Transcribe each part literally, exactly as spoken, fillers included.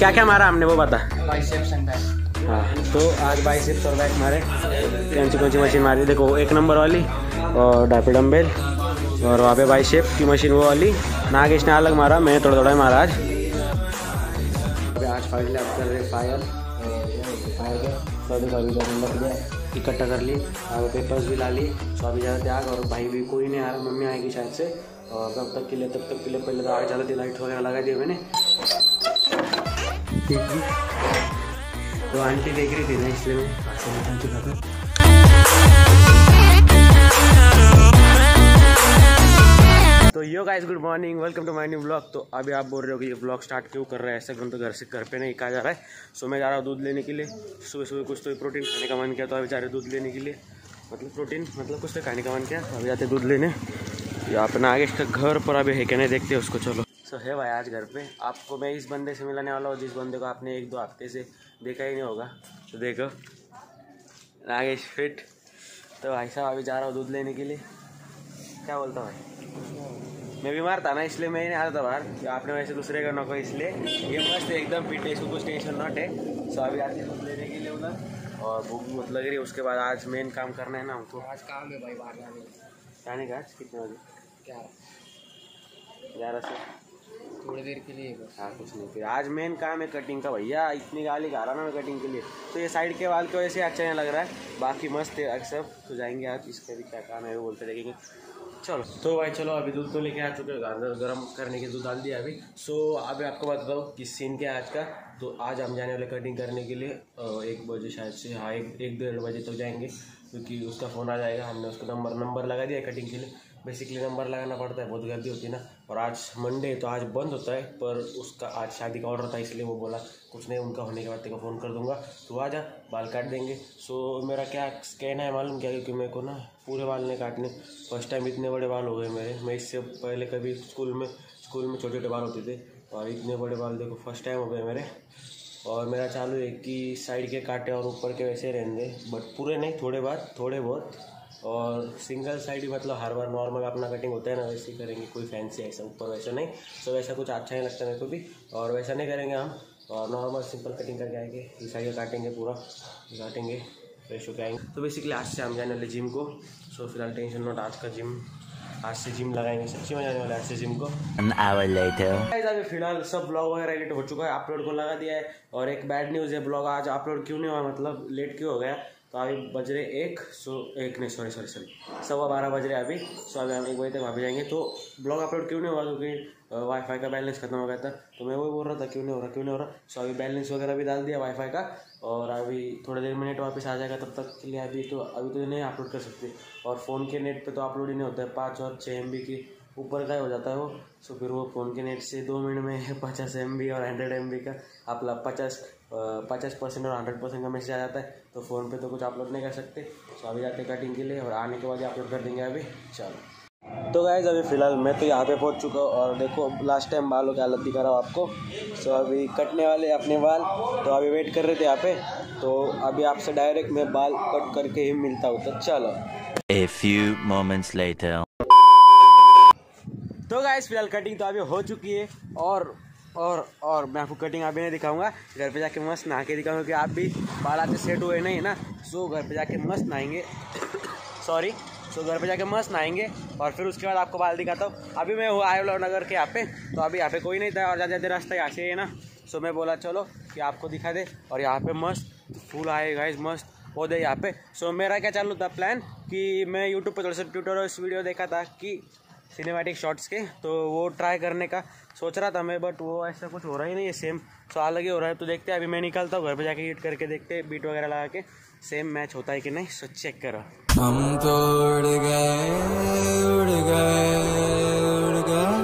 क्या क्या मारा हमने वो बता। Biceps and back. हाँ तो आज बाइसेप्स और बैक मारे। कौन सी कौन सी मशीन मारी देखो, एक नंबर वाली और डायपी डम्बेल, और वहाँ पे बाइसेप की मशीन वो वाली। नागेश ने अलग मारा, मैंने थोड़ा थोड़ा ही मारा आज। आज फाइनली आप कर रहे फायर फायर का सौ का इकट्ठा कर ली और पेपर्स भी ला ली। सो अभी ज़्यादा त्याग और भाई भी कोई नहीं आ रहा, मम्मी आएगी शायद से। और तब तक के लिए तब तक के लिए पहले तो आग ज़्यादा लाइट वगैरह लगा दिया मैंने। तो आंटी देख रही थी ना, इसलिए मैं पास निकल चुका था। तो yo guys good morning, welcome to my new blog. तो अभी आप बोल रहे हो कि ये ब्लॉग स्टार्ट क्यों कर रहे हैं ऐसा, क्यों तो घर से घर पे नहीं कहा जा रहा है। सो मैं जा रहा हूँ दूध लेने के लिए। सुबह सुबह कुछ तो प्रोटीन खाने का मन किया, तो अभी जा रहे दूध लेने के लिए। मतलब प्रोटीन मतलब कुछ तो खाने का मन किया, तो अभी जाते दूध लेने। या अपना आगे इसका घर पर अभी है क्या नहीं देखते उसको, चलो। सो है भाई आज घर पे आपको मैं इस बंदे से मिलाने वाला हूँ, जिस बंदे को आपने एक दो हफ्ते से देखा ही नहीं होगा। तो देखो नागेश फिट। तो भाई साहब अभी जा रहा हूँ दूध लेने के लिए। क्या बोलता भाई, मैं बीमार था ना इसलिए मैं नहीं आता था बाहर। आपने वैसे दूसरे का नको, इसलिए ये मस्त एकदम फिट है, इसको कुछ टेंशन नॉट है। सो अभी आते दूध लेने के लिए उधर, और भूख बहुत लग रही है। उसके बाद आज मेन काम करना है ना हमको। आज काम है भाई बाहर जाने जाने का। आज कितने बजे? ग्यारह ग्यारह से थोड़ी देर के लिए बस। हाँ कुछ नहीं, फिर आज मेन काम है कटिंग का। भैया इतनी गाली खा रहा ना मैं कटिंग के लिए, तो ये साइड के वाल की वजह से अच्छा नहीं लग रहा है। बाकी मस्त है अक्सर। तो जाएंगे आज, इसका भी क्या काम है वो बोलते देखेंगे। चलो तो भाई चलो अभी दूध तो लेके आ चुके हैं, गर्म करने के दूध डाल दिया अभी। सो अभी आपको बता दो कि सीन क्या है आज का। तो आज हम जाने वाले कटिंग करने के लिए एक बजे शायद से, हाँ एक एक डेढ़ बजे तक जाएंगे, क्योंकि उसका फ़ोन आ जाएगा। हमने उसको नंबर नंबर लगा दिया कटिंग के लिए। बेसिकली नंबर लगाना पड़ता है, बहुत गर्दी होती है ना। और आज मंडे तो आज बंद होता है, पर उसका आज शादी का ऑर्डर था, इसलिए वो बोला कुछ नहीं, उनका होने के बाद तेरे को फ़ोन कर दूंगा, तो आ जा बाल काट देंगे। सो मेरा क्या कहना है मालूम क्या, क्योंकि मेरे को ना पूरे बाल नहीं काटने। फर्स्ट टाइम इतने बड़े बाल हो गए मेरे। मैं इससे पहले कभी स्कूल में स्कूल में छोटे छोटे बाल होते थे, और इतने बड़े बाल देखो फर्स्ट टाइम हो गए मेरे। और मेरा चालू है कि साइड के काटे और ऊपर के वैसे रहने, बट पूरे नहीं, थोड़े बार थोड़े बहुत। और सिंगल साइड ही मतलब हर बार नॉर्मल अपना कटिंग होता है ना, वैसे ही करेंगे, कोई फैंसी ऐसा ऊपर वैसा नहीं। तो वैसा कुछ अच्छा नहीं लगता मेरे को भी, और वैसा नहीं करेंगे हम। और नॉर्मल सिंपल कटिंग करके आएंगे, इस साइड काटेंगे, पूरा काटेंगे, फ्रेश होकर आएंगे। तो बेसिकली आज से हम जाने वाले जिम को। सो फिलहाल टेंशन नोट, आज का जिम आज से जिम लगाएंगे, सच्ची में जाने वाले आज से जिम को। An hour later. अभी फिलहाल सब ब्लॉग वगैरह एडिट हो चुका है, अपलोड को लगा दिया है। और एक बैड न्यूज़ है, ब्लॉग आज अपलोड क्यों नहीं हुआ, मतलब लेट क्यों हो गया। तो अभी बज रहे एक सो एक नहीं सॉरी सॉरी सॉरी सवा बारह बज रहे अभी। सो अभी हम एक बजे तक वापस जाएंगे। तो ब्लॉग अपलोड क्यों नहीं हुआ, क्योंकि वाईफाई का बैलेंस खत्म हो गया था। तो मैं वही बोल रहा था क्यों नहीं हो रहा क्यों नहीं हो रहा। सो अभी बैलेंस वगैरह भी डाल दिया वाईफाई का, और अभी थोड़ी देर में नेट वापस आ जाएगा। तब तक के लिए अभी तो अभी तो नहीं अपलोड कर सकते। और फ़ोन के नेट पे तो अपलोड ही नहीं होता है, पाँच और छः एम बी की ऊपर का हो जाता है वो। सो फिर वो फ़ोन के नेट से दो मिनट में पचास एम बी और हंड्रेड एम बी का अपना पचास पचास परसेंट और हंड्रेड परसेंट का मैसेज आ जाता है। तो फ़ोन पे तो कुछ अपलोड नहीं कर सकते। सो अभी जाते कटिंग के लिए, और आने के बाद ही अपलोड कर देंगे अभी। चलो तो गाइस अभी फ़िलहाल मैं तो यहाँ पे पहुँच चुका हूँ, और देखो लास्ट टाइम बालों की हालत दिखा रहा हूँ आपको। सो अभी कटने वाले अपने बाल, तो अभी वेट कर रहे थे यहाँ पे। तो अभी आपसे डायरेक्ट मैं बाल कट करके ही मिलता हूँ, तो चलो। A few moments later. तो गाइस फिलहाल कटिंग तो अभी हो चुकी है, और और और मैं आपको कटिंग अभी नहीं दिखाऊंगा, घर पे जाके मस्त नहा के दिखाऊंगा, क्योंकि आप भी बाल आते सेट हुए नहीं है ना। सो घर पे जाके मस्त नहाएंगे सॉरी सो घर पे जाके मस्त नहाएंगे, और फिर उसके बाद आपको बाल दिखाता हूँ। अभी मैं हूँ आयोला नगर के यहाँ पे, तो अभी यहाँ पे कोई नहीं था, और ज़्यादा ज़्यादा रास्ता यहाँ से है ना। सो मैं बोला चलो कि आपको दिखा दे। और यहाँ पे मस्त फूल आए गाइस, मस्त पौधे यहाँ पे। सो मेरा क्या चालू था प्लान कि मैं यूट्यूब पर थोड़ा सा ट्यूटोरियल्स वीडियो देखा था कि सिनेमैटिक शॉट्स के, तो वो ट्राई करने का सोच रहा था मैं, बट वो ऐसा कुछ हो रहा ही नहीं है, सेम सो अलग ही हो रहा है। तो देखते हैं, अभी मैं निकलता हूँ घर पे जाके एडिट करके देखते हैं, बीट वगैरह लगा के सेम मैच होता है कि नहीं। सो चेक करो। हम तो उड़ गए उड़ गए उड़ गए।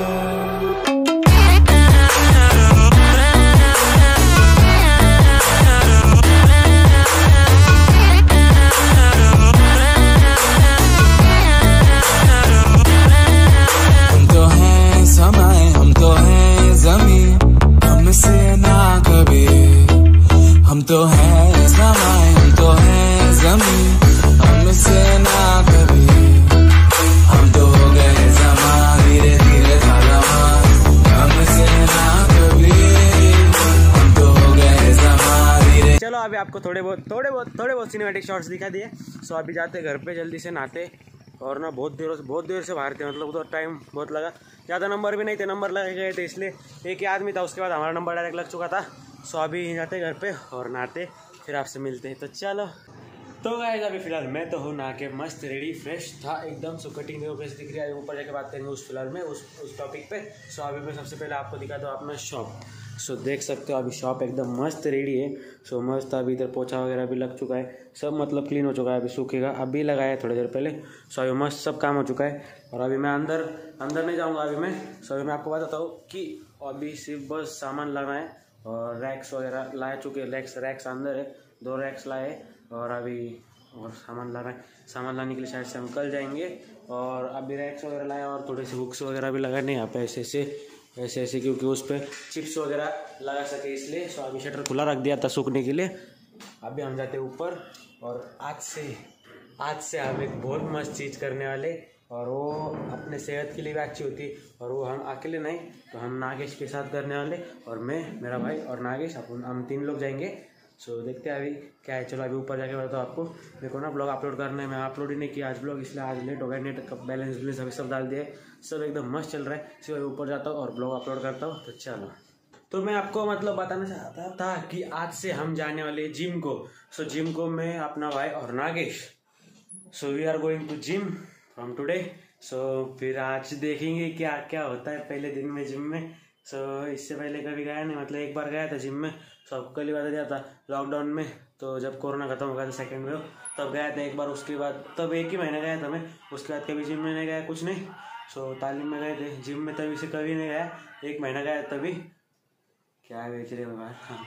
हम तो हैं समाए, हम तो हैं जमीन, हमसे ना कभी, हम तो हो गए जमीन। आपको थोड़े बहुत थोड़े बहुत थोड़े बहुत सिनेमैटिक शॉट्स दिखा दिए। सो अभी जाते घर पे जल्दी से नहाते, और ना बहुत देर बहुत देर से बाहर थे, मतलब उधर टाइम बहुत लगा, ज़्यादा नंबर भी नहीं थे, नंबर लगे गए थे इसलिए एक ही आदमी था, उसके बाद हमारा नंबर डायरेक्ट लग चुका था। सो अभी जाते घर पे और नहाते, फिर आपसे मिलते हैं। तो चलो। तो गाइस अभी फिलहाल मैं तो हूँ नहा के मस्त रेडी फ्रेश था एकदम। सो कटिंग देखो कैसे दिख रही है, ऊपर जाके बात करेंगे उस फिलहाल में उस उस टॉपिक पे। सो अभी मैं सबसे पहले आपको दिखा दूँ अपना शॉप। सो देख सकते हो अभी शॉप एकदम मस्त रेडी है। सो मस्त अभी इधर पोछा वगैरह भी लग चुका है, सब मतलब क्लीन हो चुका है, अभी सूखेगा, अभी लगाया है थोड़ी देर पहले। सो अभी मस्त सब काम हो चुका है, और अभी मैं अंदर अंदर नहीं जाऊँगा अभी मैं। सो अभी मैं आपको बताता हूँ कि अभी सिर्फ बस सामान लाना है, और रैक्स वगैरह ला चुके हैं, रैक्स रैक्स अंदर है, दो रैक्स लाए, और अभी और सामान ला रहे हैं। सामान लाने के लिए शायद से हम कल जाएंगे, और अभी रैक्स वगैरह लाए, और थोड़े से हुक्स वगैरह भी लगाने यहाँ पे ऐसे ऐसे ऐसे ऐसे, क्योंकि उस पर चिप्स वगैरह लगा सके इसलिए। सो अभी शटर खुला रख दिया था सूखने के लिए। अभी हम जाते ऊपर, और आज से आज से हम एक बहुत मस्त चीज़ करने वाले, और वो अपने सेहत के लिए भी अच्छी होती, और वो हम अकेले नहीं, तो हम नागेश के साथ करने वाले, और मैं, मेरा भाई और नागेश, अपन हम तीन लोग जाएंगे। सो so, देखते हैं अभी क्या है। चलो अभी ऊपर जाके बताओ आपको। मेरे को ना ब्लॉग अपलोड करना है, मैं अपलोड ही नहीं किया आज ब्लॉग, इसलिए आज लेट हो गया। नेट का बैलेंस बैलेंस अभी सब डाल दिए, सब एकदम मस्त चल रहा है। सिर्फ ऊपर जाता हूँ और ब्लॉग अपलोड करता हूँ। तो चलो, तो मैं आपको मतलब बताना चाहता था कि आज से हम जाने वाले जिम को। सो so, जिम को मैं, अपना भाई और Nagesh, so we are going to gym from today. सो फिर आज देखेंगे क्या क्या होता है पहले दिन में जिम में। सो so, इससे पहले कभी गया नहीं, मतलब एक बार गया था जिम में, सब कल ही बता दिया था लॉकडाउन में, तो जब कोरोना खत्म हो गया था सेकेंड वेव, तब गया था एक बार। उसके बाद तब एक ही महीने गया था मैं, उसके बाद कभी जिम में नहीं गया, कुछ नहीं। सो so, तालीम में गए थे, जिम में तभी से कभी नहीं गया, एक महीना गया तभी। क्या बेच रहे हो बाहर? हाँ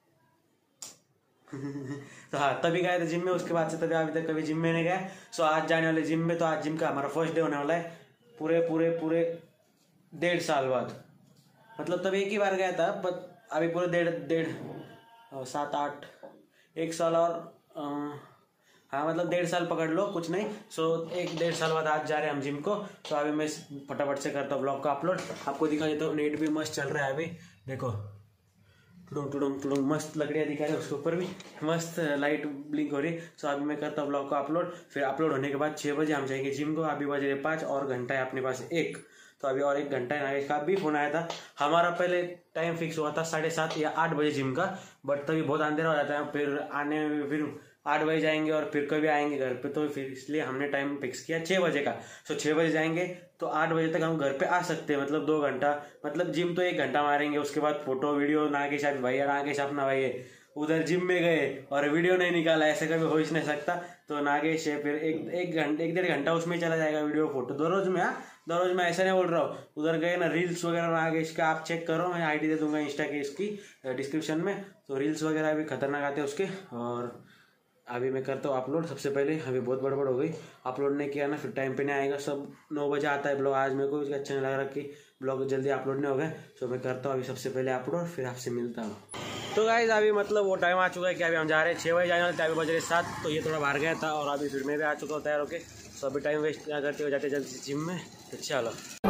तो हाँ तभी गए थे जिम में, उसके बाद से तभी अभी तक कभी जिम में नहीं गया। सो so, आज जाने वाले जिम में, तो आज जिम का हमारा फर्स्ट डे होने वाला है, पूरे पूरे पूरे डेढ़ साल बाद। मतलब तब एक ही बार गया था, पर अभी पूरे डेढ़ डेढ़ सात आठ एक साल और आ, हाँ मतलब डेढ़ साल पकड़ लो, कुछ नहीं। सो एक डेढ़ साल बाद आज जा रहे हैं हम जिम को। तो अभी मैं फटाफट से करता हूँ ब्लॉग का अपलोड, आपको दिखा देता हूँ। नेट भी मस्त चल रहा है अभी, देखो टुडुम टुडुम टुडुम मस्त लकड़ियाँ दिखा रहे हैं, उसके ऊपर भी मस्त लाइट ब्लिंक हो रही है। सो अभी मैं करता हूँ ब्लॉग का अपलोड, फिर अपलोड होने के बाद छः बजे हम जाएंगे जिम को। अभी बज रहे पाँच, और घंटा है अपने पास एक, तो अभी और एक घंटा है। नागेश का भी फोन आया था, हमारा पहले टाइम फिक्स हुआ था साढ़े सात या आठ बजे जिम का, बट तभी बहुत अंधेरा हो जाता है, फिर आने में फिर आठ बजे जाएंगे और फिर कभी आएंगे घर पे, तो फिर इसलिए हमने टाइम फिक्स किया छः बजे का। सो छः बजे जाएंगे तो आठ बजे तक हम घर पे आ सकते हैं, मतलब दो घंटा, मतलब जिम तो एक घंटा मारेंगे, उसके बाद फोटो वीडियो। नागेश अभी भैया, नागेश अपना भाई है, उधर जिम में गए और वीडियो नहीं निकाला, ऐसे कभी हो ही नहीं सकता। तो नागेश है, फिर एक एक घंटे एक डेढ़ घंटा उसमें चला जाएगा वीडियो फोटो, दो रोज में। हाँ दो रोज में ऐसा नहीं बोल रहा हूँ, उधर गए ना रील्स वगैरह नागेश का आप चेक करो, मैं आईडी दे दूंगा इंस्टा की इसकी डिस्क्रिप्शन में। तो रील्स वगैरह भी खतरनाक आते हैं उसके। और अभी मैं करता हूँ अपलोड सबसे पहले, अभी बहुत बड़बड़ हो गई, अपलोड नहीं किया ना फिर टाइम पे नहीं आएगा। सब नौ बजे आता है ब्लॉग, आज मेरे को अच्छा नहीं लग रहा कि ब्लॉग जल्दी अपलोड नहीं हो गए। तो मैं करता हूँ अभी सबसे पहले अपलोड, फिर आपसे मिलता हूँ। तो गाइस अभी मतलब वो टाइम आ चुका है कि अभी हम जा रहे हैं छः बजे जाने वाले थे, अभी बज रहे सात। तो ये थोड़ा बाहर गया था, और अभी फिर मैं भी आ चुका हूँ तैयार होके। तो अभी टाइम वेस्ट ना करते हुए जाते जल्दी से जिम में। तो चलो।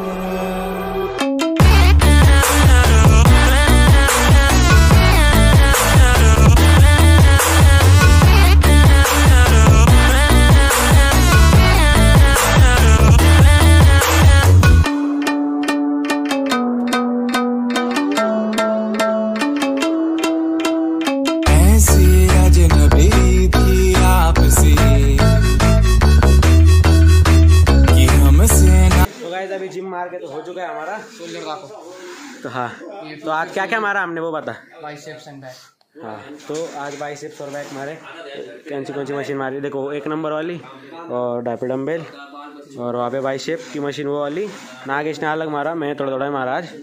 अभी जिम मार के तो हो चुका है हमारा। तो हाँ तो आज क्या क्या मारा हमने वो बता। Biceps and back. हाँ तो आज बाइसेप्स और बैक मारे। कौन सी कौन सी मशीन मारी देखो, एक नंबर वाली और डायपी डम्बेल, और वहाँ पे बाइसेप की मशीन वो वाली। नागेश ने अलग मारा, मैंने थोड़ा थोड़ा मारा आज।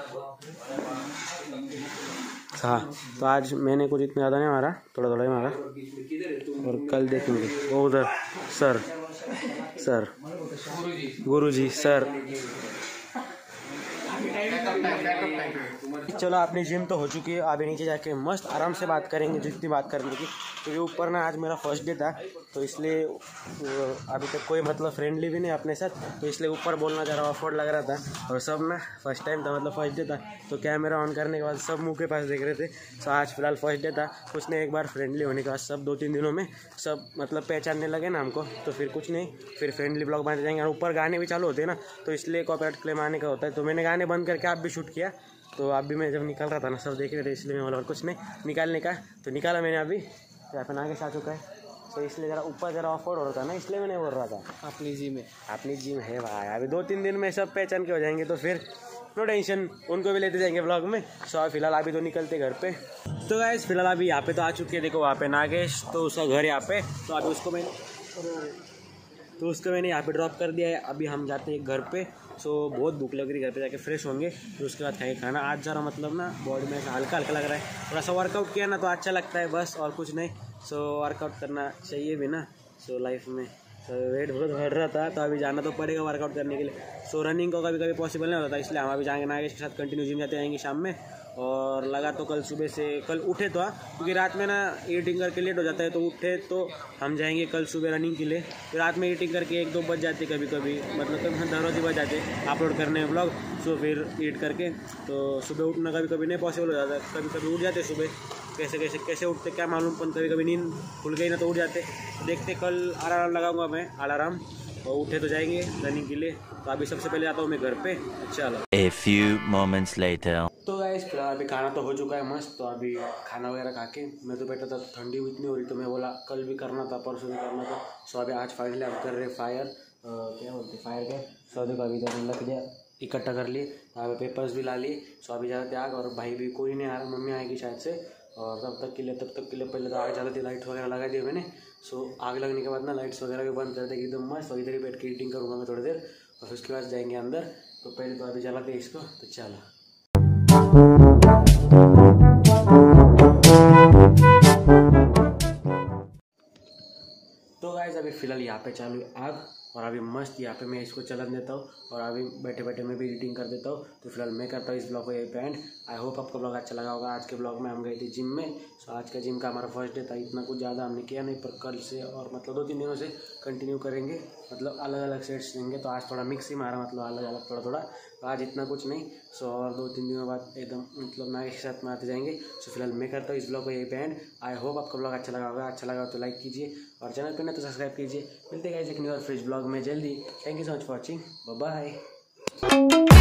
हाँ तो आज मैंने कुछ इतना ज़्यादा नहीं मारा, थोड़ा थोड़ा ही मारा। और कल देखेंगे वो उधर सर सर गुरुजी सर चलो अपनी जिम तो हो चुकी है, अभी नीचे जाके मस्त आराम से बात करेंगे जितनी बात करने की, क्योंकि ऊपर ना आज मेरा फर्स्ट डे था तो इसलिए अभी तक कोई मतलब फ्रेंडली भी नहीं अपने साथ, तो इसलिए ऊपर बोलना ज़रा ऑफवर्ड लग रहा था। और सब ना फर्स्ट टाइम था, मतलब फर्स्ट डे था, तो कैमरा ऑन करने के बाद सब मुँह के पास देख रहे थे। तो आज फिलहाल फर्स्ट डे था, उसने एक बार फ्रेंडली होने के बाद सब दो तीन दिनों में सब मतलब पहचानने लगे ना हमको, तो फिर कुछ नहीं, फिर फ्रेंडली ब्लॉग बन जाएंगे। और ऊपर गाने भी चालू होते हैं ना, तो इसलिए कॉपीराइट क्लेम आने का होता है। तो मैंने गाने बंद करके आप भी शूट किया, तो आप भी मैं जब निकल रहा था ना सब देख रहे थे, इसलिए मैं बोला और कुछ नहीं निकालने का, तो निकाला मैंने अभी अपन आगे से आ चुका है। तो इसलिए ज़रा ऊपर ज़रा ऑफवर्ड हो रहा था ना, इसलिए मैंने बोल रहा था अपनी जिम है, अपनी जिम है भाई। अभी दो तीन दिन में सब पहचान के हो जाएंगे, तो फिर नो टेंशन, उनको भी लेते जाएंगे ब्लॉग में। सो फिलहाल अभी तो निकलते घर पे। तो गाइस फिलहाल अभी यहाँ पे तो आ चुके हैं, देखो वहाँ पे नागेश, तो उसका घर यहाँ पे, तो अभी उसको मैं तो उसको मैंने यहाँ पे ड्रॉप कर दिया है। अभी हम जाते हैं घर पे। सो बहुत भूख लग रही, घर पे जाके फ्रेश होंगे, फिर उसके बाद खाएंगे खाना। आज ज़रा मतलब ना बॉडी में हल्का हल्का लग रहा है, थोड़ा सा वर्कआउट किया ना तो अच्छा लगता है, बस और कुछ नहीं। सो वर्कआउट करना चाहिए भी ना, सो लाइफ में। तो वेट बहुत बढ़ रहा था, तो अभी जाना तो पड़ेगा वर्कआउट करने के लिए। सो रनिंग को कभी कभी पॉसिबल नहीं होता, इसलिए हम अभी जाएंगे नागेश के साथ कंटिन्यू जिम जाते रहेंगे शाम में। और लगा तो कल सुबह से, कल उठे तो हाँ, क्योंकि रात में ना ईटिंग करके लेट हो जाता है, तो उठे तो हम जाएंगे कल सुबह रनिंग के लिए। फिर रात में ईटिंग करके एक दो बज जाते कभी कभी, मतलब कभी दस रोज बज जाते अपलोड करने में ब्लॉग। सो फिर ईट करके तो सुबह उठना कभी कभी नहीं पॉसिबल हो जाता, कभी कभी उठ जाते सुबह, कैसे कैसे कैसे उठते क्या मालूम, पर कभी कभी नींद खुल गई ना तो उठ जाते। देखते कल अलार्म लगाऊंगा मैं, अलार्म, और उठे तो जाएंगे रनिंग के लिए। तो अभी सबसे पहले जाता हूँ मैं घर पे। चलो A few moments later. तो गाइस फिलहाल अभी खाना तो हो चुका है मस्त। तो अभी खाना वगैरह खा के मैं तो बैठा था, ठंडी भी इतनी हो रही, तो मैं बोला कल भी करना था, परसों भी करना था। सो अभी आज फाइनली हम कर रहे फायर, क्या बोलते फायर के। सो देखो अभी इधर लग दिया, इकट्ठा कर लिए, अभी पेपर्स भी ला लिए। सो अभी जाते आग, और भाई भी कोई नहीं आ रहा, मम्मी आएगी शायद से। और तब तक के लिए तब तक के लिए पहले तो आग जला दी, लाइट वगैरह लगा दिए मैंने। सो आग लगने के बाद ना लाइट्स वगैरह भी बंद कर देगी एकदम मस्त, और इधर ही बैठ के ईटिंग करूँगा मैं थोड़ी देर, और फिर उसके बाद जाएंगे अंदर। तो पहले तो अभी जलाते इसको, तो चलो। तो गाइस अभी फ़िलहाल यहाँ पे चालू है आग, और अभी मस्त यहाँ पे मैं इसको चलन देता हूँ, और अभी बैठे बैठे मैं भी एडिटिंग कर देता हूँ। तो फिलहाल मैं करता हूँ इस ब्लॉग को यही पे एंड। आई होप आपका ब्लॉग अच्छा लगा होगा। आज के ब्लॉग में हम गए थे जिम में। सो आज का जिम का हमारा फर्स्ट डे था, इतना कुछ ज़्यादा हमने किया नहीं, पर कल से और मतलब दो तीन दिनों से कंटिन्यू करेंगे, मतलब अलग अलग सेट्स लेंगे। तो आज थोड़ा मिक्स ही मारा, मतलब अलग अलग थोड़ा थोड़ा, तो आज इतना कुछ नहीं। सो और दो तीन दिनों बाद एकदम मतलब नागेश के साथ में आते जाएंगे। सो फिलहाल मैं करता हूँ इस ब्लॉग को यही पे एंड। आई होप आपका ब्लॉग अच्छा लगा होगा। अच्छा लगा तो लाइक कीजिए, और चैनल पर ना तो सब्सक्राइब कीजिए। मिलते हैं एक न्यू और फ्रेश ब्लॉग में जल्दी। Thank you so much for watching, bye bye.